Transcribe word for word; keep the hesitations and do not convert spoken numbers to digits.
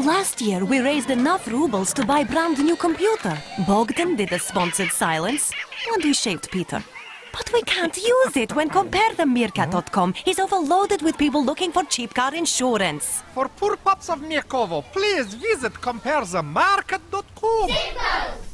Last year, we raised enough rubles to buy brand new computer. Bogdan did a sponsored silence, and we shaved Peter. But we can't use it when compare the Meerkat dot com is overloaded with people looking for cheap car insurance. For poor pups of Mirkovo, please visit compare the market dot com.